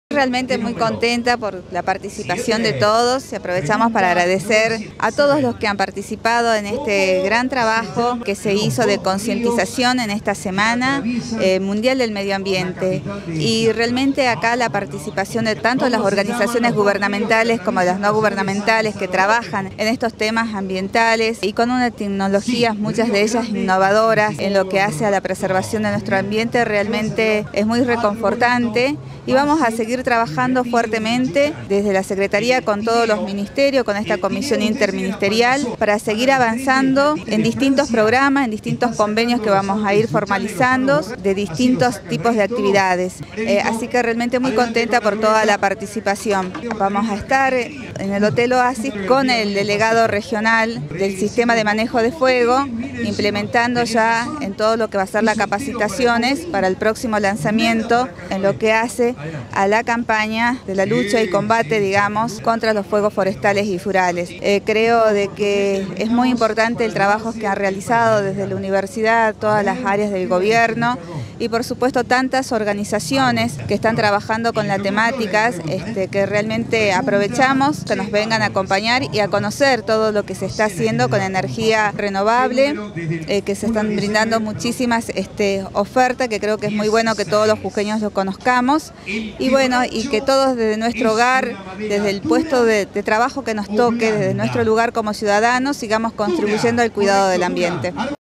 Realmente muy contenta por la participación de todos y aprovechamos para agradecer a todos los que han participado en este gran trabajo que se hizo de concientización en esta Semana Mundial del Medio Ambiente. Y realmente acá la participación de tanto las organizaciones gubernamentales como las no gubernamentales que trabajan en estos temas ambientales y con unas tecnologías, muchas de ellas innovadoras en lo que hace a la preservación de nuestro ambiente, realmente es muy reconfortante y vamos a seguir trabajando fuertemente desde la Secretaría con todos los ministerios, con esta comisión interministerial, para seguir avanzando en distintos programas, en distintos convenios que vamos a ir formalizando de distintos tipos de actividades. Así que realmente muy contenta por toda la participación. Vamos a estar en el Hotel Oasis con el delegado regional del sistema de manejo de fuego, implementando ya en todo lo que va a ser las capacitaciones para el próximo lanzamiento en lo que hace a la campaña de la lucha y combate, digamos, contra los fuegos forestales y furales. Creo de que es muy importante el trabajo que han realizado desde la universidad, todas las áreas del gobierno y por supuesto tantas organizaciones que están trabajando con las temáticas que realmente aprovechamos que nos vengan a acompañar y a conocer todo lo que se está haciendo con energía renovable, que se están brindando muchísimas ofertas que creo que es muy bueno que todos los jujeños lo conozcamos y bueno, y que todos desde nuestro hogar, desde el puesto de trabajo que nos toque, desde nuestro lugar como ciudadanos, sigamos contribuyendo al cuidado del ambiente.